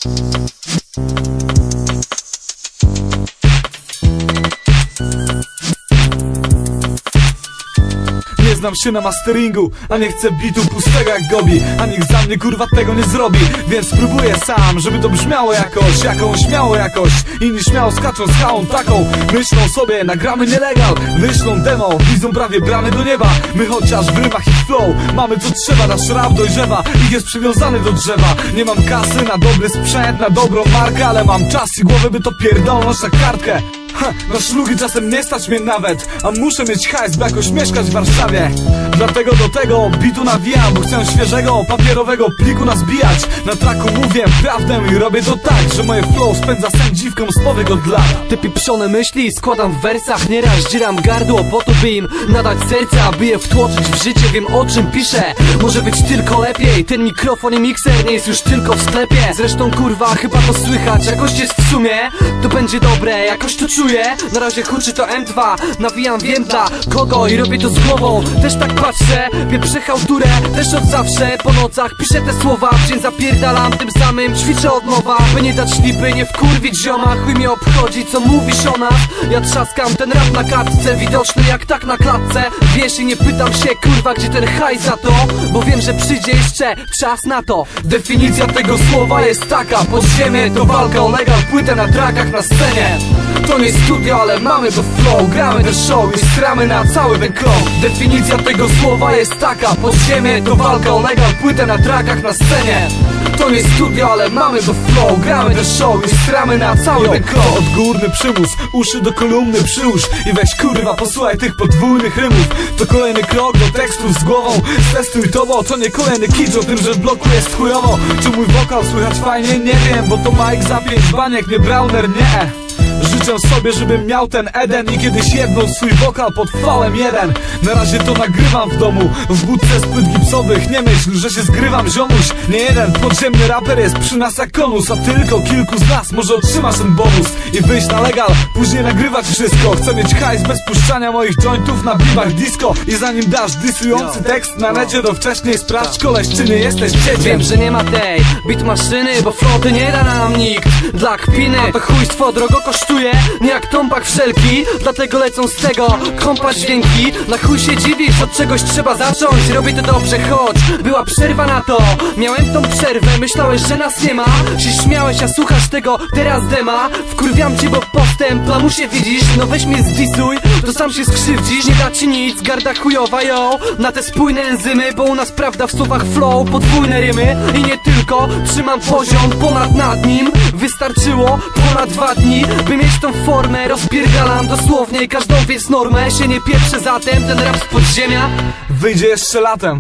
Nie znam się na masteringu, a nie chcę bitu pustego jak Gobi. A nikt za mnie kurwa tego nie zrobi, więc spróbuję sam, żeby to brzmiało jakoś, jakąś miało jakość. Inni śmiało skaczą z hałą taką, myślą sobie nagramy nielegal, wyślą demo, widzą prawie bramy do nieba. My chociaż w rymach i flow mamy co trzeba, nasz rap dojrzewa i jest przywiązany do drzewa. Nie mam kasy na dobry sprzęt, na dobrą markę, ale mam czas i głowę, by to pierdolnąć na kartkę. Na szlugi czasem nie stać mnie nawet, a muszę mieć hajs, by jakoś mieszkać w Warszawie. Dlatego do tego bitu nawijam, bo chcę świeżego, papierowego pliku nazbijać. Na traku mówię prawdę i robię to tak, że moje flow spędza sen dziwką z powiek od lat. Te pieprzone myśli składam w wersach, nieraz dzieram gardło po to, by im nadać serca, by je wtłoczyć w życie, wiem o czym piszę. Może być tylko lepiej, ten mikrofon i mikser nie jest już tylko w sklepie. Zresztą kurwa, chyba to słychać, jakoś jest w sumie, to będzie dobre, jakoś to czuję. Na razie huczy to M2, nawijam wiem dla kogo i robię to z głową. Też tak patrzę, pieprzę chałturę, też od zawsze po nocach piszę te słowa, w dzień zapierdalam, tym samym ćwiczę od nowa, by nie dać lipy, nie wkurwić zioma. Chuj mnie obchodzi co mówisz o nas, ja trzaskam ten rap na kartce, widoczny jak tak na klatce. Wiesz i nie pytam się kurwa gdzie ten hajs za to, bo wiem, że przyjdzie jeszcze czas na to. Definicja tego słowa jest taka, podziemie to walka o legal, płytę na trackach na scenie. To nie studio, ale mamy to flow, gramy ten show i stramy na cały ten klon. Definicja tego słowa jest taka, podziemie to walka o legal, płytę na trackach na scenie. To nie studio, ale mamy to flow, gramy ten show i stramy na cały ten klon. Odgórny przymus, uszy do kolumny przyłóż i weź kurwa posłuchaj tych podwójnych rymów. To kolejny krok do tekstów z głową, testuj to, bo to nie kolejny kicz o tym, że w bloku jest chujowo. Czy mój wokal słychać fajnie? Nie wiem, bo to Mike za 5 baniek, nie Browner, nie. Życzę sobie, żebym miał ten Eden i kiedyś jedną swój wokal pod V1. Na razie to nagrywam w domu, w budce z płyt gipsowych. Nie myśl, że się zgrywam ziomuś. Nie jeden podziemny raper jest przy nas jak konus, a tylko kilku z nas może otrzymasz ten bonus i wyjść na legal, później nagrywać wszystko. Chcę mieć hajs bez puszczania moich jointów na bibach disco. I zanim dasz disujący tekst na necie, to wcześniej sprawdź koleś, czy nie jesteś dzieciem. Wiem, że nie ma tej beat maszyny, bo floty nie da nam nikt. Dla kpiny to chujstwo drogo kosztuje, nie jak tompak wszelki, dlatego lecą z tego kompa dźwięki. Na chuj się dziwisz, od czegoś trzeba zacząć, robię to dobrze, choć była przerwa na to. Miałem tą przerwę, myślałeś, że nas nie ma, się śmiałeś, a słuchasz tego teraz dema. Wkurwiam cię, bo postęp lamusie widzisz, no weź mnie zdisuj, to sam się skrzywdzisz. Nie da ci nic, garda chujowa, yo, na te spójne enzymy, bo u nas prawda w słowach flow, podwójne rymy. I nie tylko, trzymam poziom ponad nad nim, wystarczyło ponad 2 dni, by mieć tą formę. Rozpierdalam dosłownie każdą więc normę, się nie pieprzę zatem, ten rap z podziemia wyjdzie jeszcze latem.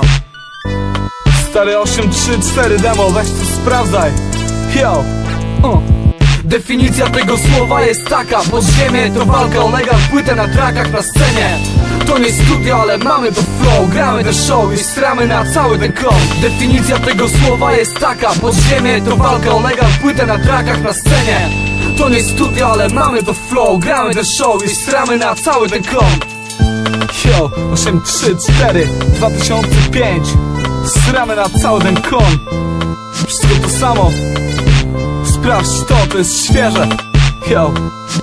Stary 834 demo, weź to sprawdzaj. Yo. Definicja tego słowa jest taka, podziemie to walka o legal, płytę na trackach na scenie. To nie studio, ale mamy to flow, gramy ten show i stramy na cały ten klon. Definicja tego słowa jest taka, podziemie to walka o legal, płytę na trackach na scenie. To nie studio, ale mamy to flow, gramy ten show i stramy na cały ten klon. Yo, 834 2005, stramy na cały ten klon. Wszystko to samo. Sprawdź to jest świeże. Yo.